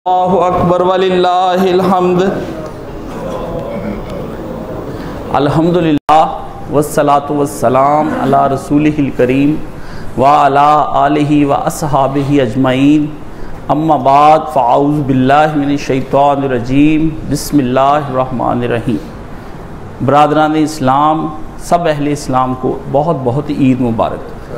اللہ اکبر وللہ الحمد الحمدللہ والصلاة والسلام علی رسولہ الکریم وعلی آلہ واصحابہ اجمعین اما بعد فاعوذ باللہ من الشیطان الرجیم بسم اللہ الرحمن الرحیم۔ برادران اسلام، سب اہل اسلام کو بہت بہت عید مبارک۔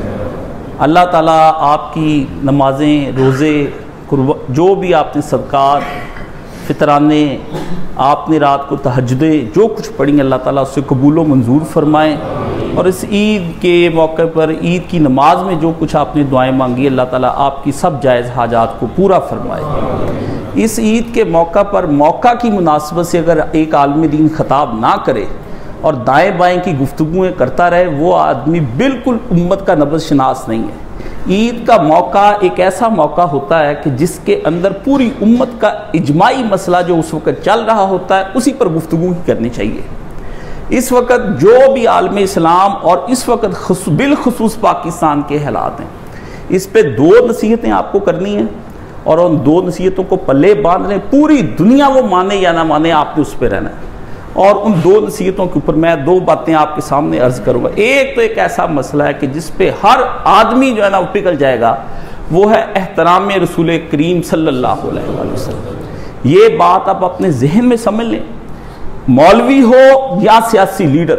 اللہ تعالیٰ آپ کی نمازیں، روزے، جو بھی آپ نے صدقات، فطرانے، آپ نے رات کو تہجدیں جو کچھ پڑھیں، اللہ تعالیٰ اسے قبول و منظور فرمائیں، اور اس عید کے موقع پر عید کی نماز میں جو کچھ آپ نے دعائیں مانگی، اللہ تعالیٰ آپ کی سب جائز حاجات کو پورا فرمائے۔ اس عید کے موقع پر موقع کی مناسبت سے اگر ایک عالم دین خطاب نہ کرے اور دائیں بائیں کی گفتگویں کرتا رہے، وہ آدمی بالکل امت کا نبض شناس نہیں ہے۔ عید کا موقع ایک ایسا موقع ہوتا ہے کہ جس کے اندر پوری امت کا اجماعی مسئلہ جو اس وقت چل رہا ہوتا ہے اسی پر گفتگو کرنی چاہیے۔ اس وقت جو بھی عالم اسلام اور اس وقت بالخصوص پاکستان کے حالات ہیں، اس پہ دو نصیحتیں آپ کو کرنی ہیں، اور ان دو نصیحتوں کو پلے باندھنے، پوری دنیا وہ مانے یا نہ مانے، آپ نے اس پہ رہنا ہے۔ اور ان دو نصیحتوں کے اوپر میں دو باتیں آپ کے سامنے عرض کروں گا۔ ایک تو ایک ایسا مسئلہ ہے کہ جس پہ ہر آدمی جو ہے نا وہ پگھل جائے گا، وہ ہے احترام رسول کریم صلی اللہ علیہ وسلم۔ یہ بات آپ اپنے ذہن میں سمجھ لیں، مولوی ہو یا سیاسی لیڈر،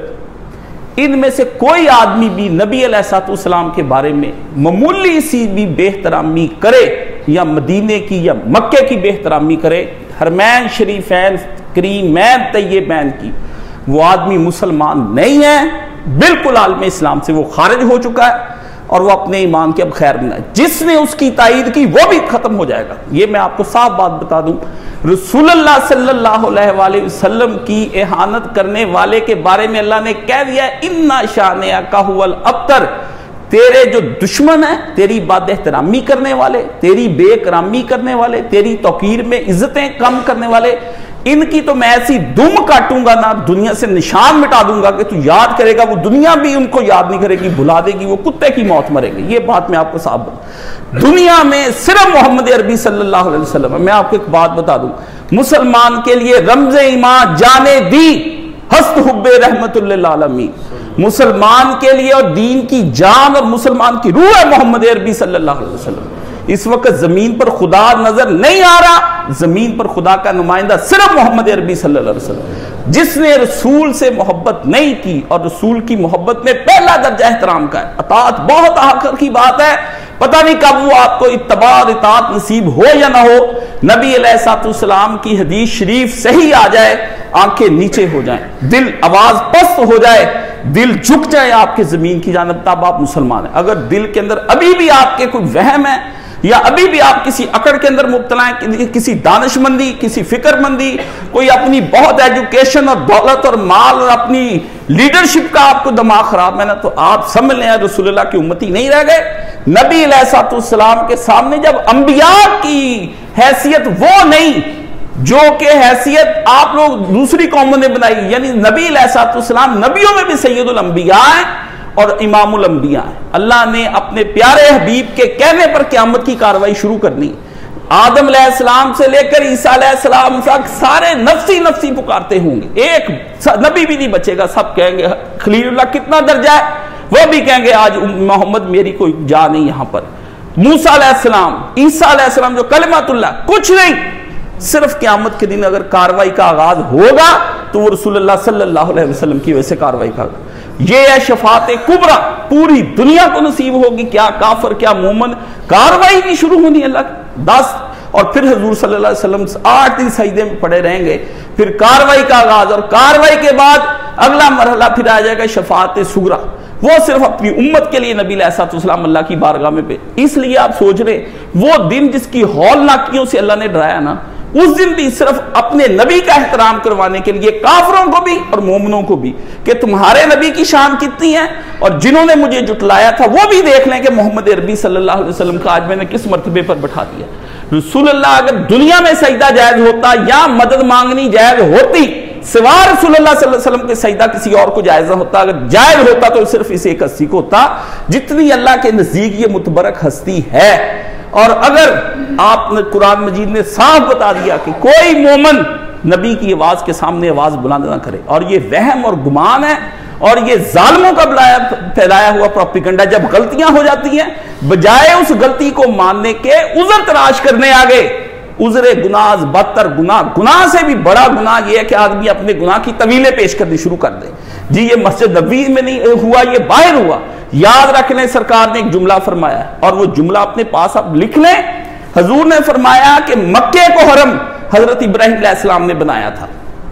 ان میں سے کوئی آدمی بھی نبی علیہ السلام کے بارے میں معمولی سی بھی بے احترامی کرے، یا مدینے کی یا مکے کی بے احترامی کرے، حرمین شریفین کریمین طیبین کی، وہ آدمی مسلمان نہیں ہے، بالکل عالم اسلام سے وہ خارج ہو چکا ہے، اور وہ اپنے ایمان کے اب خیر بنا ہے۔ جس نے اس کی تائید کی وہ بھی ختم ہو جائے گا۔ یہ میں آپ کو صاف بات بتا دوں، رسول اللہ صلی اللہ علیہ وآلہ وسلم کی اہانت کرنے والے کے بارے میں اللہ نے کہہ دیا ہے اِنَّ شَانِئَکَ هُوَ الْأَبْتَرُ، تیرے جو دشمن ہیں، تیری بات احترامی کرنے والے، تیری بے اکرامی کرنے والے، تیری توقیر میں عزتیں کم کرنے والے، ان کی تو میں ایسی دم کاٹوں گا نا، دنیا سے نشان مٹا دوں گا کہ تو یاد کرے گا، وہ دنیا بھی ان کو یاد نہیں کرے گی، بھلا دے گی، وہ کتے کی موت مرے گی۔ یہ بات میں آپ کو صاحب دنیا میں صرف محمد عربی صلی اللہ علیہ وسلم ہے۔ میں آپ کو ایک بات بتا دوں، مسلمان کے لیے رمز ایمان جانے دی ہست حب رحمت للعالمین، مسلمان کے لیے اور دین کی جان اور مسلمان کی روح ہے محمد عربی صلی اللہ علیہ وسلم۔ اس وقت زمین پر خدا نظر نہیں آ رہا، زمین پر خدا کا نمائندہ صرف محمد عربی صلی اللہ علیہ وسلم، جس نے رسول سے محبت نہیں کی، اور رسول کی محبت میں پہلا درجہ احترام کا ہے۔ اطاعت بہت آخر کی بات ہے، پتہ نہیں کب وہ آپ کو اتباع اور اطاعت نصیب ہو یا نہ ہو۔ نبی علیہ السلام کی حدیث شریف صحیح آ جائے، آنکھیں نیچے ہو جائیں، دل آواز پست ہو جائے، دل جھک جائے آپ کے زمین کی جانب، تب آپ مسلمان ہیں۔ اگر دل کے اندر ابھی بھی آپ کے کوئی وہم ہے، یا ابھی بھی آپ کسی اکڑ کے اندر مبتلا ہیں، کسی دانش مندی، کسی فکر مندی، کوئی اپنی بہت ایجوکیشن اور دولت اور مال اور اپنی لیڈرشپ کا آپ کو دماغ خراب ہے نا، تو آپ سمجھ لیں رسول اللہ کی امتی نہیں رہ گئے۔ نبی علیہ السلام کے سامنے جب انبیاء کی حیثیت وہ نہیں جو کہ حیثیت آپ لوگ دوسری قوموں نے بنائی، یعنی نبی علیہ السلام نبیوں میں بھی سید الانبیاء ہیں اور امام الانبیاء ہیں۔ اللہ نے اپنے پیارے حبیب کے کہنے پر قیامت کی کاروائی شروع کرنی۔ آدم علیہ السلام سے لے کر عیسیٰ علیہ السلام تک سارے نفسی نفسی پکارتے ہوں گے، ایک نبی بھی نہیں بچے گا، سب کہیں گے خلیل اللہ کتنا درجہ ہے، وہ بھی کہیں گے آج محمد میری کوئی جا نہیں یہاں پر۔ موسیٰ علیہ السلام، عیسیٰ علیہ السلام جو کلمۃ اللہ، کچھ نہیں، صرف قیامت کے دن اگر کاروائی کا آغاز ہوگا تو وہ رسول اللہ صلی اللہ علیہ وسلم کی وجہ سے کاروائی کا ہوگا۔ یہ ہے شفاعت کبریٰ، پوری دنیا کو نصیب ہوگی، کیا کافر کیا مومن، کاروائی نہیں شروع ہونی اللہ کی 10، اور پھر حضور صلی اللہ علیہ وسلم 8 دن سجدے میں پڑے رہیں گے، پھر کاروائی کا آغاز، اور کاروائی کے بعد اگلا مرحلہ پھر آ جائے گا شفاعت صغریٰ، وہ صرف اپنی امت کے لیے نبی علیہ السلام اللہ کی بارگاہ میں پہ۔ اس لیے آپ سوچ رہے وہ دن جس کی ہولناکیوں سے اللہ نے ڈرایا نا، اس دن بھی صرف اپنے نبی کا احترام کروانے کے لیے کافروں کو بھی اور مومنوں کو بھی، کہ تمہارے نبی کی شان کتنی ہے، اور جنہوں نے مجھے جٹلایا تھا وہ بھی دیکھ لیں کہ محمد عربی صلی اللہ علیہ وسلم کا آج میں نے کس مرتبے پر بٹھا دیا۔ رسول اللہ اگر دنیا میں سجدہ جائز ہوتا یا مدد مانگنی جائز ہوتی، سوا رسول اللہ صلی اللہ علیہ وسلم کے سجدہ کسی اور کو جائز نہ ہوتا، اگر جائز ہوتا تو صرف اس ایک ہستی کو ہوتا، جتنی اللہ کے نزدیک یہ متبرک ہستی ہے۔ اور اگر آپ نے قرآن مجید نے صاف بتا دیا کہ کوئی مومن نبی کی آواز کے سامنے آواز بلند نہ کرے، اور یہ وہم اور گمان ہے اور یہ ظالموں کا پھیلایا ہوا پروپیگنڈا، جب غلطیاں ہو جاتی ہیں بجائے اس غلطی کو ماننے کے عذر تلاش کرنے آگے، عذر گناہ بدتر گناہ سے بھی بڑا گناہ یہ ہے کہ آدمی اپنے گناہ کی طویلیں پیش کرنی شروع کر دے. جی یہ مسجد نبوی میں نہیں ہوا، یہ باہر ہوا. یاد رکھ لیں سرکار نے ایک جملہ فرمایا ہے اور وہ جملہ اپنے پاس آپ لکھ لیں. حضور نے فرمایا کہ مکے کو حرم حضرت ابراہیم علیہ السلام نے بنایا تھا،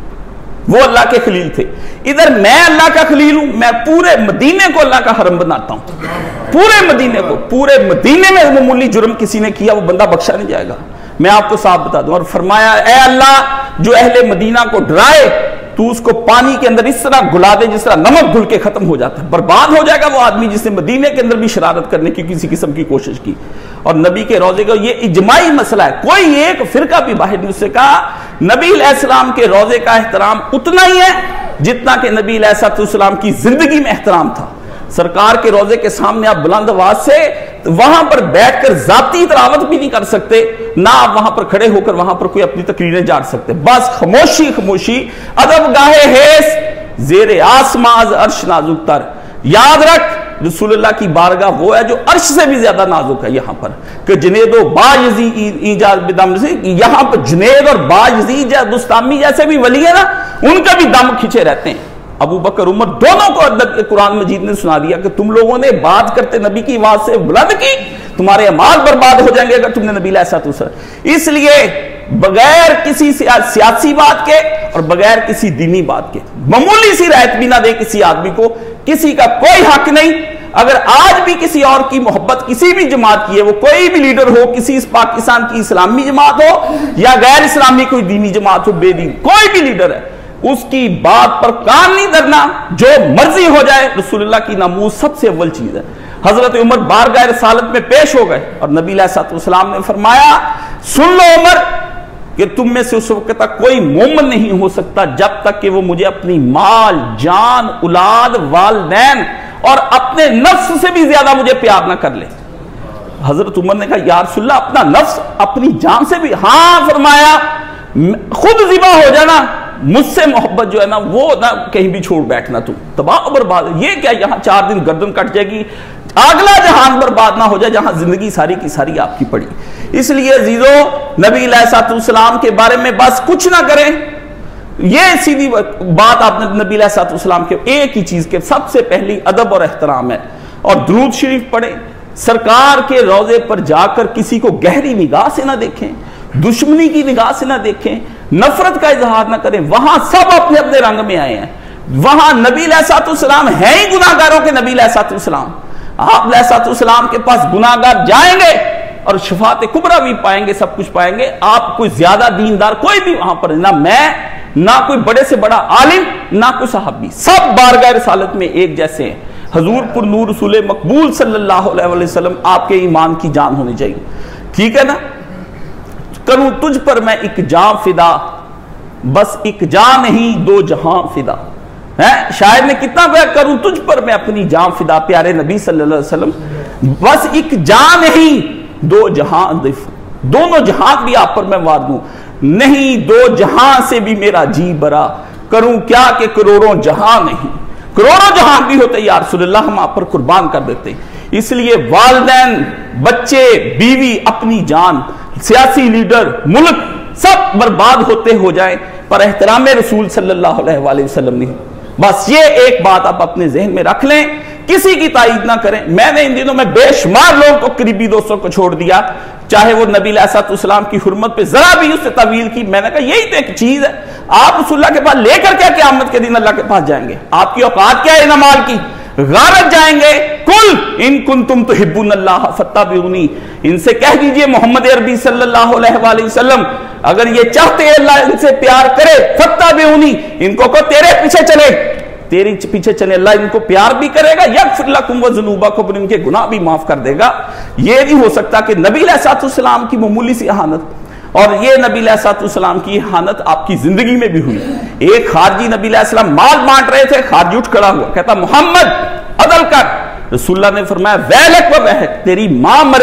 وہ اللہ کے خلیل تھے. ادھر میں اللہ کا خلیل ہوں، میں پورے مدینے کو اللہ کا حرم بناتا ہوں، پورے مدینے کو. پورے مدینے میں معمولی جرم کسی نے کیا وہ بندہ بخشا نہیں جائے گا، میں آپ کو صاف بتا دوں. اور فرمایا اے اللہ جو اہل مدینہ کو ڈرائے تو اس کو پانی کے اندر اس طرح گلا دے جس طرح نمک گھل کے ختم ہو جاتا ہے. برباد ہو جائے گا وہ آدمی جس نے مدینے کے اندر بھی شرارت کرنے کی کسی قسم کی کوشش کی. اور نبی کے روزے کا یہ اجماعی مسئلہ ہے، کوئی ایک فرقہ بھی باہر نہیں. اس سے کہا نبی علیہ السلام کے روزے کا احترام اتنا ہی ہے جتنا کہ نبی علیہ السلام کی زندگی میں احترام تھا. سرکار کے روزے کے سامنے آپ بلند آواز سے وہاں پر بیٹھ کر ذاتی تلاوت بھی نہیں کر سکتے، نہ آپ وہاں پر کھڑے ہو کر وہاں پر کوئی اپنی تقریریں جار سکتے. بس خاموشی خاموشی ادب گاہے حیث زیر آسمان عرش نازک تر. یاد رکھ رسول اللہ کی بارگاہ وہ ہے جو عرش سے بھی زیادہ نازک ہے. یہاں پر کہ جنید و باجزی ایجاد بدم سے، یہاں پر جنید اور باجزی بستامی جیسے بھی ولی ہیں نا، ان کا بھی دم کھچے رہتے ہیں. ابو بکر عمر دونوں کو قرآن مجید نے سنا دیا کہ تم لوگوں نے بات کرتے نبی کی آواز سے بلند کی، تمہارے اعمال برباد ہو جائیں گے اگر تم نے نبی علیہ السلام. اس لیے بغیر کسی سیاسی بات کے اور بغیر کسی دینی بات کے معمولی سی رعایت بھی نہ دے کسی آدمی کو، کسی کا کوئی حق نہیں. اگر آج بھی کسی اور کی محبت کسی بھی جماعت کی ہے، وہ کوئی بھی لیڈر ہو، کسی اس پاکستان کی اسلامی جماعت ہو یا غیر اسلامی کوئی دینی جماعت ہو، بے دین کوئی بھی لیڈر ہے، اس کی بات پر کان نہیں دھرنا، جو مرضی ہو جائے. رسول اللہ کی ناموس سب سے اول چیز ہے. حضرت عمر بارگاہ رسالت میں پیش ہو گئے اور نبی علیہ السلام نے فرمایا سن لو عمر کہ تم میں سے اس وقت تک کوئی مومن نہیں ہو سکتا جب تک کہ وہ مجھے اپنی مال، جان، اولاد، والدین اور اپنے نفس سے بھی زیادہ مجھے پیار نہ کر لے. حضرت عمر نے کہا یا رسول اللہ اپنا نفس اپنی جان سے بھی؟ ہاں. فرمایا خود ذبح ہو جانا، مجھ سے محبت جو ہے نا وہ نہ کہیں بھی چھوڑ بیٹھنا، تم تباہ و برباد. یہ کیا یہاں 4 دن گردن کٹ جائے گی، اگلا جہان برباد نہ ہو جائے جہاں زندگی ساری کی ساری آپ کی پڑی. اس لیے عزیزو نبی علیہ السلام کے بارے میں بس کچھ نہ کریں. یہ سیدھی بات آپ نے نبی علیہ السلام کے ایک ہی چیز کے سب سے پہلی ادب اور احترام ہے. اور درود شریف پڑھیں، سرکار کے روضے پر جا کر کسی کو گہری نگاہ سے نہ دیکھیں، دشمنی کی نگاہ سے نہ دیکھیں، نفرت کا اظہار نہ کریں. وہاں سب اپنے اپنے رنگ میں آئے ہیں. وہاں نبی علیہ السلام ہیں ہی گناہگاروں کے نبی علیہ السلام. آپ علیہ السلام کے پاس گناہگار جائیں گے اور شفاعت کبریٰ بھی پائیں گے، سب کچھ پائیں گے. آپ کوئی زیادہ دیندار کوئی بھی وہاں پر نہ میں، نہ کوئی بڑے سے بڑا عالم، نہ کوئی صحابی، سب بارگاہ رسالت میں ایک جیسے ہیں. حضور پر نور رسول مقبول صلی اللہ علیہ وسلم آپ کے ایمان کی جان ہونی چاہیے. ٹھیک ہے نا؟ کروں تجھ پر میں ایک جان فدا، بس ایک جان نہیں 2 جہاں فدا. شاعر نے کتنا کہا کروں تجھ پر میں اپنی جان فدا، پیارے نبی صلی اللہ علیہ وسلم بس ایک جان نہیں 2 جہاں، دونوں جہاں بھی آپ پر میں وار دوں. نہیں 2 جہاں سے بھی میرا جی برا، کروں کیا کہ کروڑوں جہاں نہیں، کروڑوں جہاں بھی ہوتے یا رسول اللہ ہم آپ پر قربان کر دیتے. اس لیے والدین، بچے، بیوی، اپنی جان، سیاسی لیڈر، ملک سب برباد ہوتے ہو جائیں پر احترام رسول صلی اللہ علیہ وآلہ وسلم نہیں. بس یہ ایک بات آپ اپنے ذہن میں رکھ لیں، کسی کی تائید نہ کریں. میں نے ان دنوں میں بے شمار لوگوں کو، قریبی دوستوں کو چھوڑ دیا، چاہے وہ نبی علیہ السلام کی حرمت پہ ذرا بھی اس سے تویل کی. میں نے کہا یہی تو ایک چیز ہے، آپ رسول اللہ کے پاس لے کر کیا قیامت کے دن اللہ کے پاس جائیں گے؟ آپ کی اوقات کیا ہے ان اعمال کی؟ غارت جائیں گے. کل ان کنتم تحبون اللہ فاتبعونی، ان سے کہہ دیجئے محمد عربی صلی اللہ علیہ وآلہ وسلم اگر یہ چاہتے ہیں اللہ ان سے پیار کرے، فاتبعونی، ان کو کہو تیرے پیچھے چلے، تیرے پیچھے چلے، اللہ ان کو پیار بھی کرے گا، یغفر لکم وذنوبکم، ان کے گناہ بھی معاف کر دے گا. یہ نہیں ہو سکتا کہ نبی علیہ السلام کی معمولی سی اہانت، اور یہ نبی علیہ السلام کی اہانت آپ کی زندگی میں بھی ہوئی. ایک خارجی نبی علیہ السلام مال بانٹ رہے تھے، خارجی اٹھ کھڑا ہوا کہتا محمد عدل کر. رسول اللہ نے فرمایا ویلک و ویحک، تیری ماں مرے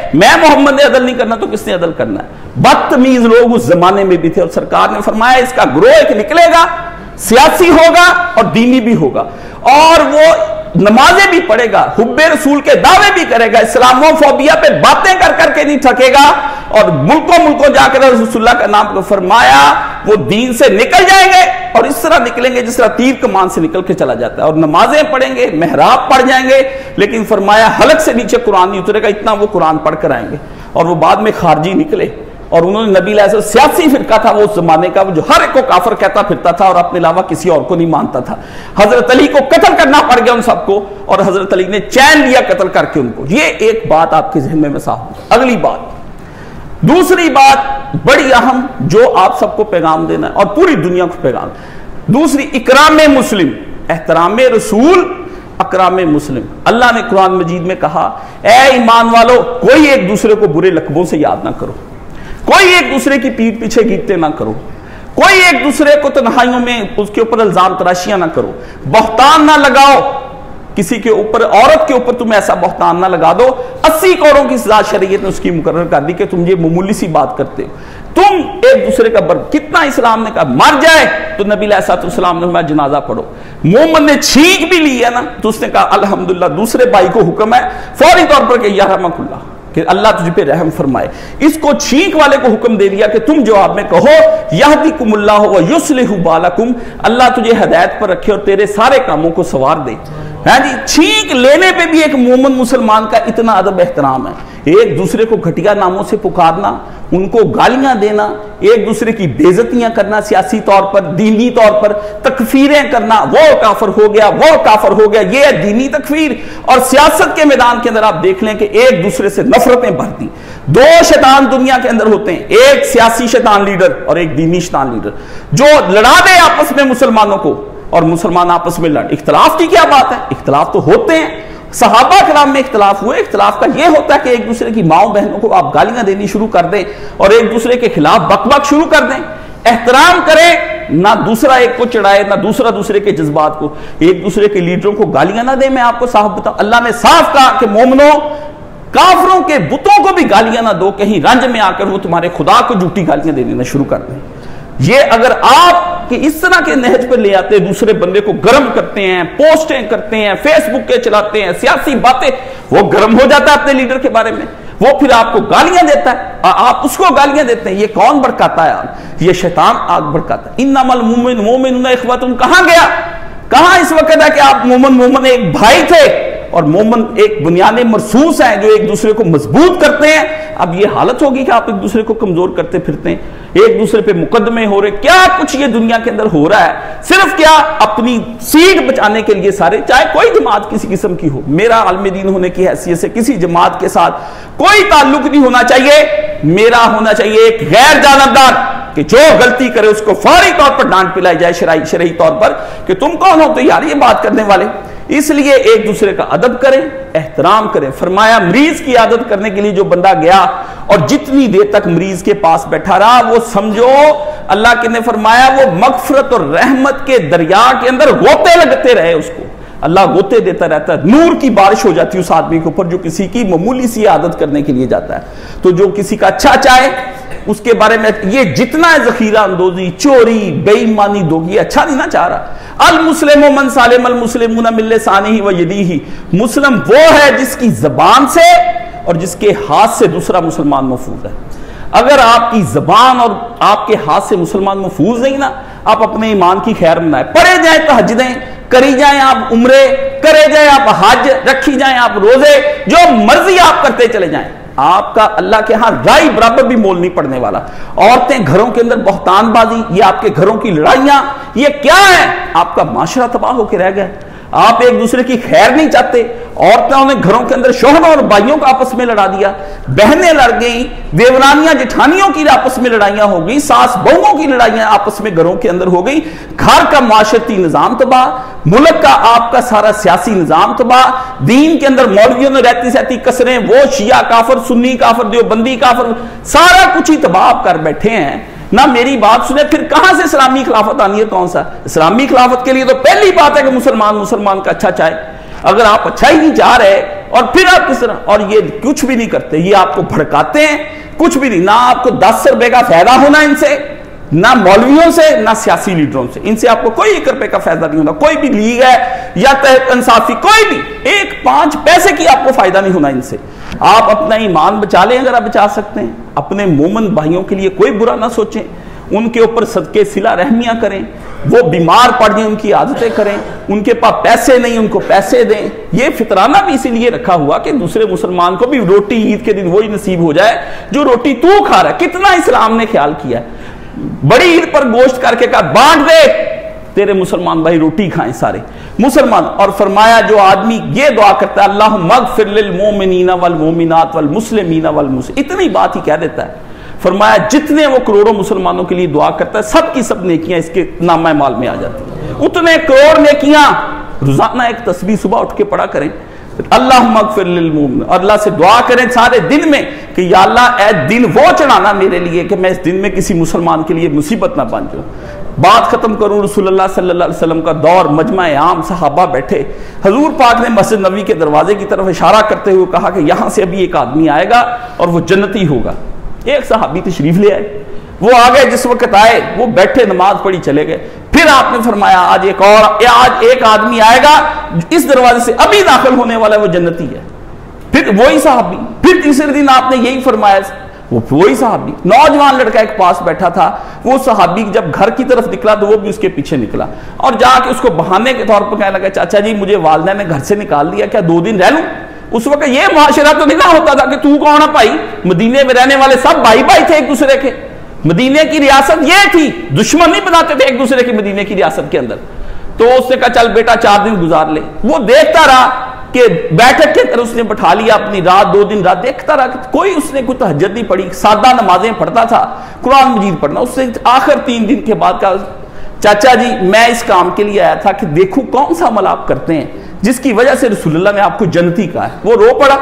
میں محمد نے عدل نہیں کرنا تو کس نے عدل کرنا ہے؟ بدتمیز لوگ اس زمانے میں بھی تھے، اور سرکار نے فرمایا اس کا گروہ ایک نکلے گا، سیاسی ہوگا اور دینی بھی ہوگا، اور وہ نمازیں بھی پڑھے گا، حب رسول کے دعوے بھی کرے گا، اسلامو فوبیا پہ باتیں کر کر کے نہیں تھکے گا، اور ملکوں جا کر رسول اللہ کا نام کو فرمایا وہ دین سے نکل جائیں گے، اور اس طرح نکلیں گے جس طرح تیر کمان سے نکل کے چلا جاتا ہے، اور نمازیں پڑھیں گے، محراب پڑھ جائیں گے، لیکن فرمایا حلق سے نیچے قرآن نہیں اترے گا، اتنا وہ قرآن پڑھ کر آئیں گے، اور وہ بعد میں خارجی نکلے، اور انہوں نے نبی علیہ السلام سیاسی فرقہ تھا وہ اس زمانے کا، وہ جو ہر ایک کو کافر کہتا پھرتا تھا اور اپنے علاوہ کسی اور کو نہیں مانتا تھا۔ حضرت علی کو قتل کرنا پڑ گیا ان سب کو، اور حضرت علی نے چین لیا قتل کر کے ان کو۔ یہ ایک بات آپ کے ذہن میں صاف ہو۔ اگلی بات، دوسری بات بڑی اہم جو آپ سب کو پیغام دینا ہے اور پوری دنیا کو پیغام، دوسری اکرام مسلم، احترام رسول، اکرام مسلم۔ اللہ نے قرآن مجید میں کہا اے ایمان والو کوئی ایک دوسرے کو برے لقبوں سے یاد نہ کرو، کوئی ایک دوسرے کی پیٹھ پیچھے گیتتے نہ کرو، کوئی ایک دوسرے کو تنہائیوں میں اس کے اوپر الزام تراشیاں نہ کرو، بہتان نہ لگاؤ کسی کے اوپر، عورت کے اوپر تم ایسا بہتان نہ لگا دو 80 کوڑوں کی سزا شریعت نے اس کی مقرر کر دی کہ تم یہ معمولی سی بات کرتے ہو، تم ایک دوسرے کا کتنا اسلام نے کہا مر جائے تو نبی علیہ السلام نے فرمایا جنازہ پڑھو، مومن نے چھینک بھی لی ہے نا تو اس نے کہا الحمدللہ، دوسرے بھائی کو حکم ہے فوری طور پر کہ یا رحمک اللہ، کہ اللہ تجھ پہ رحم فرمائے، اس کو چھینک والے کو حکم دے دیا کہ تم جواب میں کہو یہدیکم اللہ و یصلح بالکم، اللہ تجھے ہدایت پر رکھے اور تیرے سارے کاموں کو سنوار دے۔ ہاں جی، چھینک لینے پہ بھی ایک مومن مسلمان کا اتنا ادب احترام ہے، ایک دوسرے کو گھٹیا ناموں سے پکارنا، ان کو گالیاں دینا، ایک دوسرے کی بے عزتیاں کرنا، سیاسی طور پر، دینی طور پر تکفیریں کرنا، وہ کافر ہو گیا، وہ کافر ہو گیا، یہ ہے دینی تکفیر۔ اور سیاست کے میدان کے اندر آپ دیکھ لیں کہ ایک دوسرے سے نفرتیں بڑھتی، دو شیطان دنیا کے اندر ہوتے ہیں، ایک سیاسی شیطان لیڈر اور ایک دینی شیطان لیڈر، جو لڑا دے آپس میں مسلمانوں کو اور مسلمان آپس میں لڑ۔ اختلاف کی کیا بات ہے، اختلاف تو ہوتے ہیں، صحابہ کرام میں اختلاف ہوئے، اختلاف کا یہ ہوتا ہے کہ ایک دوسرے کی ماؤں بہنوں کو آپ گالیاں دینی شروع کر دیں اور ایک دوسرے کے خلاف بک بک شروع کر دیں، احترام کریں، نہ دوسرا ایک کو چڑھائے نہ دوسرا دوسرے کے جذبات کو، ایک دوسرے کے لیڈروں کو گالیاں نہ دیں۔ میں آپ کو صاف بتاؤں، اللہ نے صاف کہا کہ مومنوں کافروں کے بتوں کو بھی گالیاں نہ دو، کہیں رنج میں آ کر وہ تمہارے خدا کو جھوٹی گالیاں دینا شروع کر دیں۔ یہ اگر آپ کہ اس طرح کے نہج پر لے آتے، دوسرے بندے کو گرم کرتے ہیں، پوسٹیں کرتے ہیں، فیس بک کے چلاتے ہیں، سیاسی باتیں، وہ گرم ہو جاتا ہے اپنے لیڈر کے بارے میں، وہ پھر آپ کو گالیاں دیتا ہے، آپ اس کو گالیاں دیتے ہیں، یہ کون بھڑکاتا ہے؟ یہ شیطان آگ بھڑکاتا ہے۔ انما المؤمنون اخوۃ، کہاں گیا؟ کہاں اس وقت ہے کہ آپ مومن ایک بھائی تھے اور مومن ایک بنیاد مرصوص ہیں جو ایک دوسرے کو مضبوط کرتے ہیں؟ اب یہ حالت ہوگی کہ آپ ایک دوسرے کو کمزور کرتے پھرتے ہیں، ایک دوسرے پہ مقدمے ہو رہے، کیا کچھ یہ دنیا کے اندر ہو رہا ہے، صرف کیا اپنی سیٹ بچانے کے لیے سارے، چاہے کوئی جماعت کسی قسم کی ہو، میرا عالم دین ہونے کی حیثیت سے کسی جماعت کے ساتھ کوئی تعلق نہیں ہونا چاہیے، میرا ہونا چاہیے ایک غیر جانبدار، کہ جو غلطی کرے اس کو فوری طور پر ڈانٹ پلائی جائے شرعی طور پر، کہ تم کون ہو تو یار یہ بات کرنے والے۔ اس لیے ایک دوسرے کا ادب کریں، احترام کریں۔ فرمایا مریض کی عادت کرنے کے لیے جو بندہ گیا اور جتنی دیر تک مریض کے پاس بیٹھا رہا، وہ سمجھو اللہ کے نے فرمایا وہ مغفرت اور رحمت کے دریا کے اندر غوطے لگتے رہے، اس کو اللہ غوطے دیتا رہتا ہے، نور کی بارش ہو جاتی ہے اس آدمی کے اوپر جو کسی کی معمولی سی عادت کرنے کے لیے جاتا ہے۔ تو جو کسی کا اچھا چاہے اس کے بارے میں یہ جتنا ذخیرہ اندوزی، چوری، بے ایمانی، دوگی اچھا نہیں نہ چاہ رہا۔ المسلم من سالم المسلمون من لسانہ و یدیہ، مسلم وہ ہے جس کی زبان سے اور جس کے ہاتھ سے دوسرا مسلمان محفوظ ہے۔ اگر آپ کی زبان اور آپ کے ہاتھ سے مسلمان محفوظ نہیں نا، آپ اپنے ایمان کی خیر منائیں، پڑھے جائیں تہجدیں، کری جائیں آپ عمرے، کرے جائیں آپ حج، رکھی جائیں آپ روزے، جو مرضی آپ کرتے چلے جائیں، آپ کا اللہ کے ہاں رائی برابر بھی مول نہیں پڑنے والا۔ عورتیں گھروں کے اندر بہتان بازی، یہ آپ کے گھروں کی لڑائیاں، یہ کیا ہے؟ آپ کا معاشرہ تباہ ہو کے رہ گیا۔ آپ ایک دوسرے کی خیر نہیں چاہتے، عورتوں نے گھروں کے اندر شوہروں اور بھائیوں کا آپس میں لڑا دیا، بہنیں لڑ گئیں، دیورانیاں جٹھانیوں کی آپس میں لڑائیاں ہو گئی، ساس بہوؤں کی لڑائیاں آپس میں گھروں کے اندر ہو گئی، گھر کا معاشرتی نظام تباہ، ملک کا آپ کا سارا سیاسی نظام تباہ، دین کے اندر مولویوں نے رہتی کسریں، وہ شیعہ کافر، سنی کافر، دیوبندی کافر، سارا کچھ ہی تباہ کر بیٹھے ہیں۔ نہ میری بات سنے، پھر کہاں سے اسلامی خلافت آنی ہے؟ کون سا اسلامی خلافت کے لیے تو پہلی بات ہے کہ مسلمان کا اچھا چاہے۔ اگر آپ اچھا ہی نہیں چاہ رہے اور پھر آپ کس طرح، اور یہ کچھ بھی نہیں کرتے، یہ آپ کو بھڑکاتے ہیں، کچھ بھی نہیں، نہ آپ کو 10 روپے کا فائدہ ہونا ان سے، نہ مولویوں سے، نہ سیاسی لیڈروں سے، ان سے آپ کو کوئی 1 روپے کا فائدہ نہیں ہونا، کوئی بھی لیگ ہے یا تحریک انصافی، کوئی بھی 5 پیسے کی آپ کو فائدہ نہیں ہونا ان سے۔ آپ اپنا ایمان بچا لیں اگر آپ بچا سکتے ہیں، اپنے مومن بھائیوں کے لیے کوئی برا نہ سوچیں، ان کے اوپر صدقے صلہ رحمیاں کریں، وہ بیمار پڑ جائیں ان کی عادتیں کریں، ان کے پاس پیسے نہیں ان کو پیسے دیں۔ یہ فطرانہ بھی اسی لیے رکھا ہوا کہ دوسرے مسلمان کو بھی روٹی عید کے دن وہی نصیب ہو جائے جو روٹی تو کھا رہا ہے۔ کتنا اسلام نے خیال کیا ہے، بڑی عید پر گوشت کر کے کہا بانٹ دے، تیرے مسلمان بھائی روٹی کھائیں سارے مسلمان۔ اور فرمایا جو آدمی یہ دعا کرتا ہے اللہم اغفر للمؤمنین والمؤمنات والمسلمین والمسلمات، اتنی بات ہی کہہ دیتا ہے، فرمایا جتنے وہ کروڑوں مسلمانوں کے لیے دعا کرتا ہے سب کی سب نیکیاں اس کے نامہ مال میں آ جاتی ہیں، اتنے کروڑ نیکیاں۔ روزانہ ایک تسبیح صبح اٹھ کے پڑھا کریں اللہم اغفر للمؤمنین، اور اللہ سے دعا کریں سارے دن میں کہ یا اللہ اے دن وہ چڑھانا میرے لیے کہ میں اس دن میں کسی مسلمان کے لیے مصیبت نہ بن جاؤں۔ بات ختم کروں، رسول اللہ صلی اللہ علیہ وسلم کا دور، مجمع عام، صحابہ بیٹھے، حضور پاک نے مسجد نبوی کے دروازے کی طرف اشارہ کرتے ہوئے کہا کہ یہاں سے ابھی ایک آدمی آئے گا اور وہ جنتی ہوگا۔ ایک صحابی تشریف لے آئے، وہ آگئے، جس وقت آئے وہ بیٹھے نماز پڑھی چلے گئے۔ پھر آپ نے فرمایا آج ایک آدمی آئے گا اس دروازے سے ابھی داخل ہونے والا ہے، وہ جنتی ہے۔ پھر وہی صحابی، پھر تیسرے دن آپ نے یہی فرمایا، وہی صحابی، نوجوان لڑکا ایک پاس بیٹھا تھا، وہ صحابی جب گھر کی طرف نکلا تو وہ بھی اس کے پیچھے نکلا اور جا کے اس کو بہانے کے طور پر کہنے لگا چاچا جی مجھے والدہ نے گھر سے نکال دیا، کیا 2 دن رہ لوں؟ اس وقت یہ معاشرہ تو نہیں ہوتا تھا کہ تو کون ہے بھائی، مدینے میں رہنے والے سب بھائی بھائی تھے ایک دوسرے کے، مدینے کی ریاست یہ تھی، دشمن نہیں بناتے تھے ایک دوسرے کی مدینے کی ریاست کے اندر۔ تو اس نے کہا چل بیٹا 4 دن گزار لے، وہ دیکھتا رہا کہ بیٹھک کے اندر اس نے بٹھا لیا اپنی رات، 2 دن رات دیکھتا رہا کہ کوئی اس نے کوئی تہجد نہیں پڑھی، سادہ نمازیں پڑھتا تھا، قرآن مجید پڑھنا۔ اس نے آخر 3 دن کے بعد کہا چاچا جی میں اس کام کے لیے آیا تھا کہ دیکھو کون سا عمل آپ کرتے ہیں جس کی وجہ سے رسول اللہ نے آپ کو جنتی کہا ہے۔ وہ رو پڑا،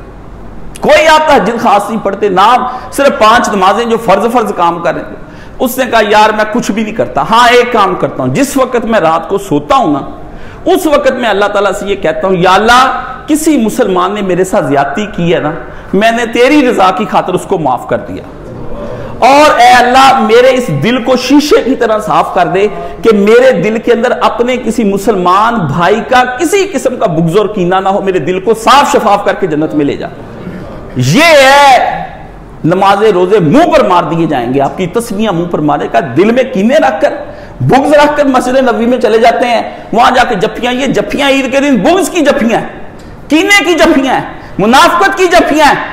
کوئی آپ تہجد خاص نہیں پڑھتے، نام صرف 5 نمازیں جو فرض کام کر رہے ہیں۔ اس نے کہا یار میں کچھ بھی نہیں کرتا، ہاں ایک کام کرتا ہوں، جس وقت میں رات کو سوتا ہوں نا اس وقت میں اللہ تعالیٰ سے یہ کہتا ہوں یا اللہ کسی مسلمان نے میرے ساتھ زیادتی کی ہے نا، میں نے تیری رضا کی خاطر اس کو معاف کر دیا، اور اے اللہ میرے اس دل کو شیشے کی طرح صاف کر دے کہ میرے دل کے اندر اپنے کسی مسلمان بھائی کا کسی قسم کا بغض اور کینہ نہ ہو، میرے دل کو صاف شفاف کر کے جنت میں لے جا۔ یہ ہے نمازیں روزے منہ پر مار دیے جائیں گے، آپ کی تسبیحاں منہ پر مارے کا، دل میں کینے رکھ کر بغض رکھ کر مسجد نبوی میں چلے جاتے ہیں، وہاں جا کے جفیاں، یہ جفیاں عید کے دن بغض کی جفیاں ہیں، کینے کی جفیاں ہیں، منافقت کی جفیاں ہیں۔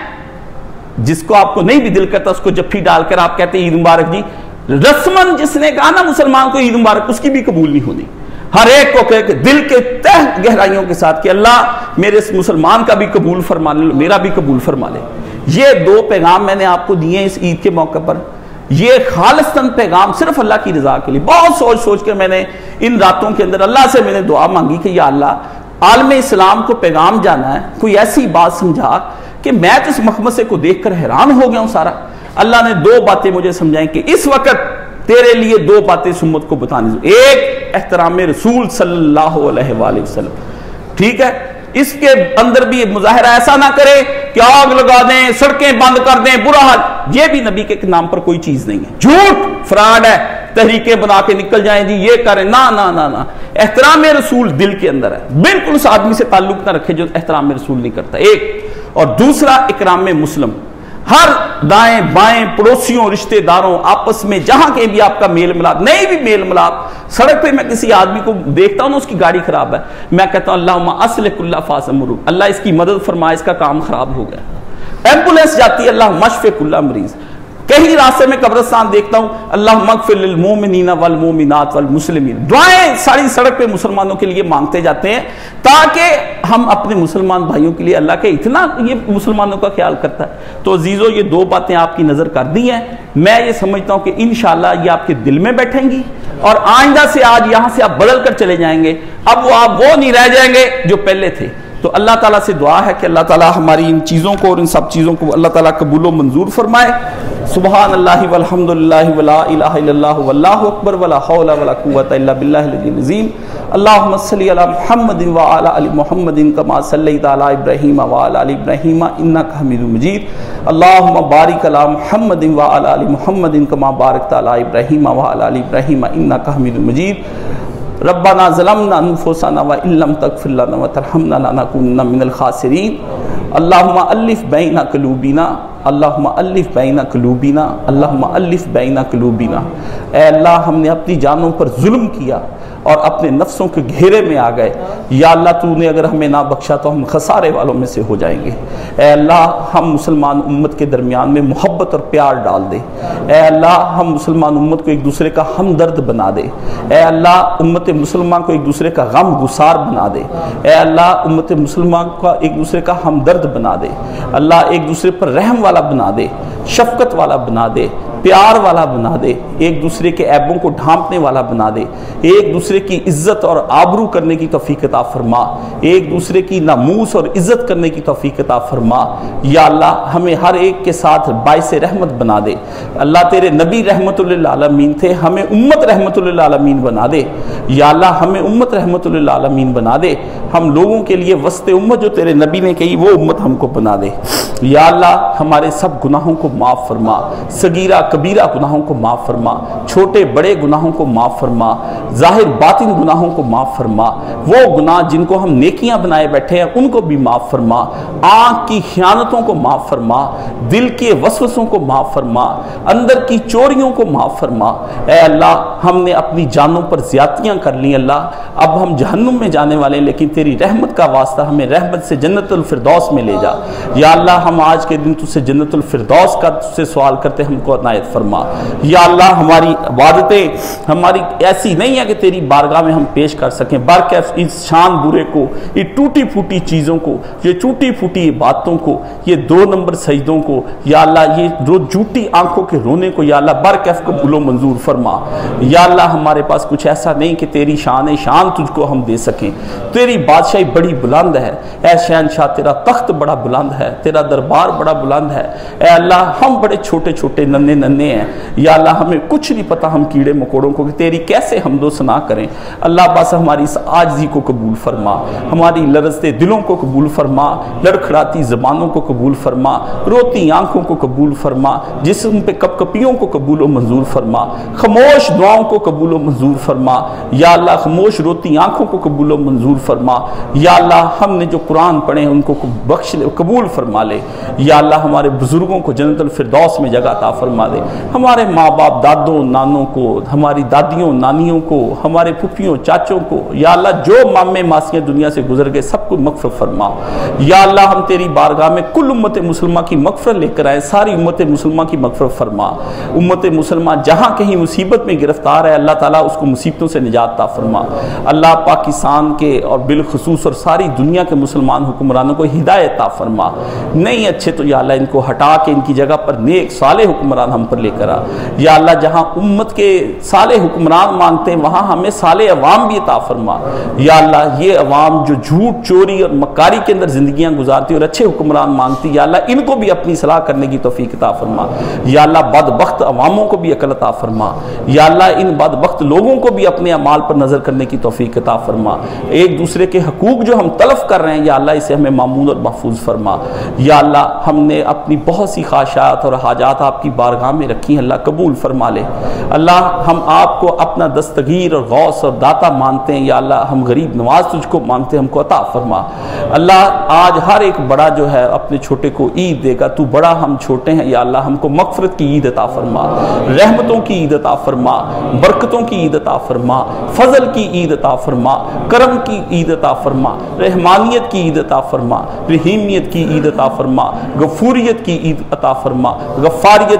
جس کو آپ کو نہیں بھی دل کرتا اس کو جفی ڈال کر آپ کہتے ہیں عید مبارک جی، رسمن جس نے کہا نا مسلمان کو عید مبارک اس کی بھی قبول نہیں ہونی، ہر ایک کو کہ دل کے تہ گہرائیوں کے ساتھ کہ اللہ میرے اس مسلمان کا بھی قبول فرما لے، میرا بھی قبول فرما لے۔ یہ 2 پیغام میں نے آپ کو دیے اس عید کے موقع پر، یہ خالصتاً پیغام صرف اللہ کی رضا کے لیے۔ بہت سوچ کر میں نے ان راتوں کے اندر اللہ سے میں نے دعا مانگی کہ یا اللہ عالم اسلام کو پیغام جانا ہے، کوئی ایسی بات سمجھا کہ میں تو اس مخمصے کو دیکھ کر حیران ہو گیا ہوں سارا۔ اللہ نے 2 باتیں مجھے سمجھائیں کہ اس وقت تیرے لیے 2 باتیں سمت کو بتانی، ایک احترام رسول صلی اللہ علیہ وآلہ وسلم، ٹھیک ہے، اس کے اندر بھی مظاہرہ ایسا نہ کرے کہ آگ لگا دیں، سڑکیں بند کر دیں، برا حال، یہ بھی نبی کے نام پر کوئی چیز نہیں ہے، جھوٹ فراڈ ہے، تحریکیں بنا کے نکل جائیں جی یہ کریں، نہ احترام رسول دل کے اندر ہے، بالکل اس آدمی سے تعلق نہ رکھے جو احترام رسول نہیں کرتا، ایک۔ اور دوسرا اکرام مسلم، ہر دائیں بائیں پڑوسیوں رشتہ داروں آپس میں جہاں کہیں بھی آپ کا میل ملاپ، نہیں بھی میل ملاپ، سڑک پہ میں کسی آدمی کو دیکھتا ہوں نا اس کی گاڑی خراب ہے، میں کہتا ہوں اللہم اصلح کل فاس امرہ، اللہ اس کی مدد فرمائے، اس کا کام خراب ہو گیا۔ ایمبولینس جاتی ہے اللہم اشف کل مریض، کہیں راستے میں قبرستان دیکھتا ہوں اللہم اغفر للمؤمنین والمؤمنات والمسلمین، دعائیں ساری سڑک پہ مسلمانوں کے لیے مانگتے جاتے ہیں تاکہ ہم اپنے مسلمان بھائیوں کے لیے اللہ کے اتنا یہ مسلمانوں کا خیال کرتا ہے۔ تو عزیزو یہ 2 باتیں آپ کی نظر کر دی ہیں، میں یہ سمجھتا ہوں کہ انشاءاللہ یہ آپ کے دل میں بیٹھیں گی اور آئندہ سے آج یہاں سے آپ بدل کر چلے جائیں گے، اب وہ آپ وہ نہیں رہ جائیں گے جو پہلے تھے، تو اللہ تعالیٰ سے دعا ہے کہ اللہ تعالیٰ ہماری ان چیزوں کو اور ان سب چیزوں کو اللہ تعالیٰ قبول و منظور فرمائے۔ سبحان اللہ والحمد للہ ولا الہ الا اللہ واللہ اکبر ولا حول ولا قوۃ الا باللہ العلی العظیم۔ اللہم صلی علی محمد وعلی آل محمد کما صلیت علی ابراہیم وعلی آل ابراہیم انک حمید مجید۔ اللہم بارک علی محمد وعلی آل محمد کما بارکت علی ابراہیم وعلی آل ابراہیم انک حمید مجید۔ ربنا ظلمنا انفسنا وان لم تغفر لنا وترحمنا لنکونن من الخاسرین۔ اللہم الف بین قلوبنا، اللہم الف بین قلوبنا، اللہم الف بین قلوبنا۔ اے اللہ، ہم نے اپنی جانوں پر ظلم کیا اور اپنے نفسوں کے گھیرے میں آ گئے۔ یا اللہ، تو نے اگر ہمیں نہ بخشا تو ہم خسارے والوں میں سے ہو جائیں گے۔ اے اللہ، ہم مسلمان امت کے درمیان میں محبت اور پیار ڈال دے۔ اے اللہ، ہم مسلمان امت کو ایک دوسرے کا ہمدرد بنا دے۔ اے اللہ، امت مسلمان کو ایک دوسرے کا غم گسار بنا دے۔ اے اللہ، امت مسلمان کو ایک دوسرے کا ہمدرد بنا دے۔ اللہ، ایک دوسرے پر رحم والا بنا دے، شفقت والا بنا دے، پیار والا بنا دے، ایک دوسرے کے عیبوں کو ڈھانپنے والا بنا دے، ایک دوسرے کی عزت اور آبرو کرنے کی توفیق عطا فرما، ایک دوسرے کی ناموس اور عزت کرنے کی توفیق عطا فرما۔ یا اللہ، ہمیں ہر ایک کے ساتھ باعث رحمت بنا دے۔ اللہ، تیرے نبی رحمت للعالمین تھے، ہمیں امت رحمت للعالمین بنا دے۔ یا اللہ، ہمیں امت رحمت للعالمین بنا دے۔ ہم لوگوں کے لیے وسط امت جو تیرے نبی نے کہی وہ امت ہم کو بنا دے۔ یا اللہ، ہمارے سب گناہوں کو معاف فرما، صغیرہ کبیرہ گناہوں کو معاف فرما، چھوٹے بڑے گناہوں کو معاف فرما، ظاہر باطن گناہوں کو معاف فرما، وہ گناہ جن کو ہم نیکیاں بنائے بیٹھے ہیں ان کو بھی معاف فرما، آنکھ کی خیانتوں کو معاف فرما، دل کے وسوسوں کو معاف فرما، اندر کی چوریوں کو معاف فرما۔ اے اللہ، ہم نے اپنی جانوں پر زیادتیاں کر لی اللہ، اب ہم جہنم میں جانے والے ہیں، لیکن تیری رحمت کا واسطہ ہمیں رحمت سے جنت الفردوس میں لے جا۔ یا اللہ، ہم آج کے دن تجھ سے جنت الفردوس کا تجھ سے سوال کرتے، ہم کو عنایت فرما۔ یا اللہ، ہماری عبادتیں ہماری ایسی نہیں ہے کہ تیری بارگاہ میں ہم پیش کر سکیں، برکیف اس شان برے کو، یہ ٹوٹی پھوٹی چیزوں کو، یہ ٹوٹی پھوٹی باتوں کو، یہ 2 نمبر سجدوں کو، یا اللہ، یہ جھوٹی آنکھوں کے رونے کو، یا اللہ برکیف قبول و منظور فرما۔ یا اللہ، ہمارے پاس کچھ ایسا نہیں کہ تیری شان تجھ کو ہم دے سکیں۔ تیری بادشاہی بڑی بلند ہے، اے شہنشاہ، تیرا تخت بڑا بلند ہے، تیرا دربار بڑا بلند ہے۔ اے اللہ، ہم بڑے چھوٹے چھوٹے ننھے ہیں۔ یا اللہ، ہمیں کچھ نہیں پتا ہم کیڑے مکوڑوں کو کہ تیری کیسے حمد و ثنا کریں۔ اللہ، بس ہماری اس عاجزی کو قبول فرما، ہماری لرزتے دلوں کو قبول فرما، لڑکھڑاتی زبانوں کو قبول فرما، روتی آنکھوں کو قبول فرما، جسم پہ کپ کپیوں کو قبول و منظور فرما، خاموش دعاؤں کو قبول و منظور فرما۔ یا اللہ، خاموش روتی آنکھوں کو قبول و منظور فرما۔ یا اللہ، ہم نے جو قرآن پڑھے ہیں ان کو بخش لے، قبول فرما لے۔ یا اللہ، ہمارے بزرگوں کو جنت الفردوس میں جگہ عطا فرما دے، ہمارے ماں باپ دادوں نانوں کو، ہماری دادیوں نانیوں کو، ہمارے پھپھیوں چاچوں کو، یا اللہ جو مامے ماسیاں دنیا سے گزر گئے سب کو مغفرت فرما۔ یا اللہ، ہم تیری بارگاہ میں کل امت مسلمہ کی مغفرت لے کر آئے، ساری امت مسلمہ کی مغفرت فرما۔ امت مسلمہ جہاں کہیں مصیبت میں گرفتار ہے، اللہ تعالیٰ اس کو مصیبتوں سے نجات عطا فرما۔ اللہ، پاکستان کے اور بالخصوص اور ساری دنیا کے مسلمان حکمرانوں کو ہدایت عطا فرما۔ نہیں اچھے تو یا اللہ ان کو ہٹا کے ان کی جگہ پر نیک صالح حکمران ہم پر لے کر آ۔ یا اللہ، جہاں امت کے صالح حکمران مانگتے ہیں وہاں ہمیں صالح عوام بھی عطا فرما۔ یا اللہ، یہ عوام جو جھوٹ چوری اور مکاری کے اندر زندگیاں گزارتی اور اچھے حکمران مانگتی، یا اللہ ان کو بھی اپنی صلاح کرنے کی توفیق عطا فرما۔ یا اللہ، بدبخت عواموں کو بھی عقل عطا فرما۔ یا اللہ، ان بدبخت لوگوں کو بھی اپنے اعمال پر نظر کرنے کی توفیق عطا فرما۔ ایک دوسرے کے حقوق جو ہم تلف کر رہے ہیں، یا اللہ اسے ہمیں معمول اور محفوظ فرما۔ یا اللہ، ہم نے اپنی بہت سی خواہشات اور حاجات آپ کی بارگاہ میں رکھی ہیں، اللہ قبول فرما لے۔ اللہ، ہم آپ کو اپنا دستگیر اور غوث اور داتا مانتے ہیں، یا اللہ ہم غریب نواز تجھ کو مانتے ہیں، ہم کو عطا فرما۔ اللہ، آج ہر ایک بڑا جو ہے اپنے چھوٹے کو عید دے گا، تو بڑا ہم چھوٹے ہیں، یا اللہ ہم کو مغفرت کی عید عطا فرما، رحمتوں کی عید عطا فرما، برکتوں کی عید عطا فرما، فضل کی عید عطا فرما، کرم کی عید عطا فرما، رحمانیت کی عید عطا فرما، رحیمیت کی عید عطا فرما، غفوریت کی عید عطا فرما، غفاریت کی عید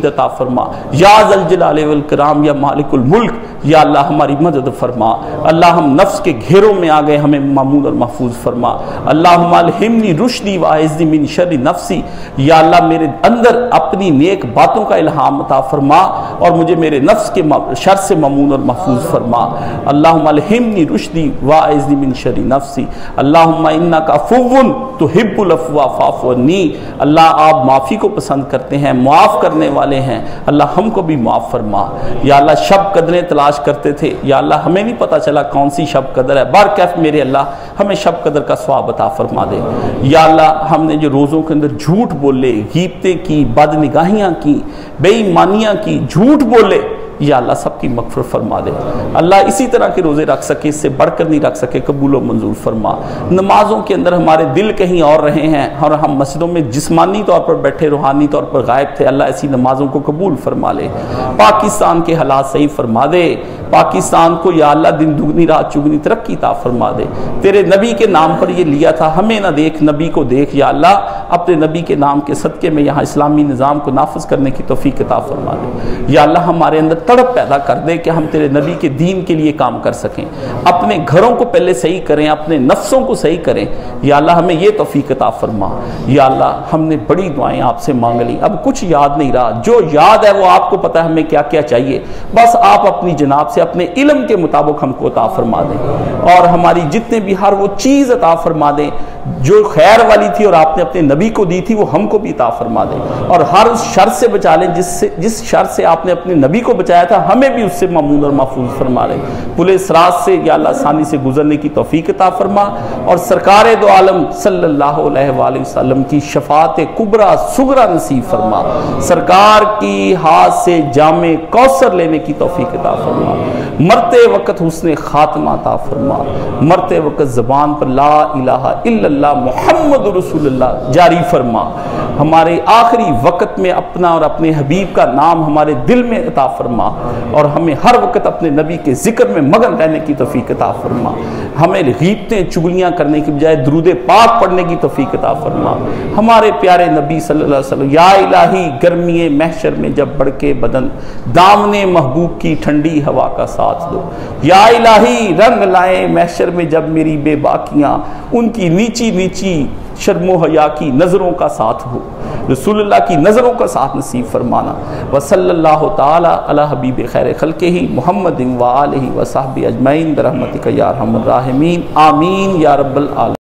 مزید عطا فرما، یا ذا الجلال والکرام، یا مالک الملک، یا اللہ ہماری مدد فرما۔ اللہ ہم نفس کے گھیروں میں آ گئے، ہمیں معمون اور محفوظ فرما۔ اللہم الہمنی رشدی واعذنی من شر نفسی، یا اللہ میرے اندر اپنی نیک باتوں کا الہام عطا فرما اور مجھے میرے نفس کے شر سے معمون اور محفوظ فرما۔ اللہم الہمنی رشدی واعذنی من شر نفسی، اللہم انک عفو تحب العفو فاعف عنی، اللہ آپ معافی کو پسند کرتے ہیں، معاف کرنے والے ہیں، اللہ ہم کو بھی معاف فرما۔ یا اللہ شب قدریں تلاش کرتے تھے، یا اللہ ہمیں نہیں پتہ چلا کون سی شب قدر ہے، برکیف میرے اللہ ہمیں شب قدر کا ثواب عطا فرما دے۔ یا اللہ ہم نے جو روزوں کے اندر جھوٹ بولے، غیبتیں کی، بد نگاہیاں کی، بے ایمانیاں کی، جھوٹ بولے، یا اللہ سب کی مغفرت فرما دے۔ اللہ اسی طرح کے روزے رکھ سکے، اس سے بڑھ کر نہیں رکھ سکے، قبول و منظور فرما۔ نمازوں کے اندر ہمارے دل کہیں اور رہے ہیں اور ہم مسجدوں میں جسمانی طور پر بیٹھے، روحانی طور پر غائب تھے، اللہ ایسی نمازوں کو قبول فرما لے۔ پاکستان کے حالات صحیح فرما دے، پاکستان کو یا اللہ دن دگنی رات چگنی ترقی عطا فرما دے۔ تیرے نبی کے نام پر یہ لیا تھا، ہمیں نہ دیکھ نبی کو دیکھ، یا اللہ اپنے نبی کے نام کے صدقے میں یہاں اسلامی نظام کو نافذ کرنے کی توفیق عطا فرما دے۔ یا اللہ ہمارے اندر تڑپ پیدا کر دے کہ ہم تیرے نبی کے دین کے لیے کام کر سکیں، اپنے گھروں کو پہلے صحیح کریں، اپنے نفسوں کو صحیح کریں۔ یا اللہ ہمیں یہ توفیق عطا فرما۔ یا اللہ ہم نے بڑی دعائیں آپ سے مانگ لی، اب کچھ یاد نہیں رہا، جو یاد ہے وہ آپ کو پتہ ہے ہمیں کیا کیا چاہیے، بس آپ اپنی جناب سے اپنے علم کے مطابق ہم کو عطا فرما دیں، اور ہماری جتنے بھی ہر وہ چیز عطا فرما دیں جو خیر والی تھی اور آپ نے اپنے نبی کو دی تھی، وہ ہم کو بھی عطا فرما دیں، اور ہر اس شر سے بچا لیں جس شر سے آپ نے اپنے نبی کو بچایا تھا، ہمیں بھی اس سے معمون اور محفوظ فرما لیں۔ پل صراط سے یا اللہ آسانی سے گزرنے کی توفیق عطا فرما، اور سرکار دو عالم صلی اللہ علیہ وآلہ وسلم کی شفاعت کبریٰ صغریٰ نصیب فرما، سرکار کی ہاتھ سے جام کوثر لینے کی توفیق عطا فرما، مرتے وقت حسن خاتمہ عطا فرما، مرتے وقت زبان پر لا الہ الا اللہ محمد رسول اللہ جاری فرما، ہمارے آخری وقت میں اپنا اور اپنے حبیب کا نام ہمارے دل میں عطا فرما، اور ہمیں ہر وقت اپنے نبی کے ذکر میں مگن رہنے کی توفیق عطا فرما، ہمیں غیبتیں چگلیاں کرنے کی بجائے درود پاک پڑھنے کی توفیق عطا فرما، ہمارے پیارے نبی صلی اللہ علیہ وسلم، یا الہی گرمی محشر میں جب بڑھ کے بدن دامن محبوب کی ٹھنڈی ہوا کا ساتھ دو، یا الہی رنگ لائیں محشر میں جب میری بے باکیاں، ان کی نیچی نیچی شرم و حیا کی نظروں کا ساتھ ہو، رسول اللہ کی نظروں کا ساتھ نصیب فرمانا۔ وصلی اللہ تعالی علی حبیب خیر خلقہ محمد و آلہ و صحبہ اجمعین برحمتک یا ارحم الراحمین، آمین یا رب العالمین۔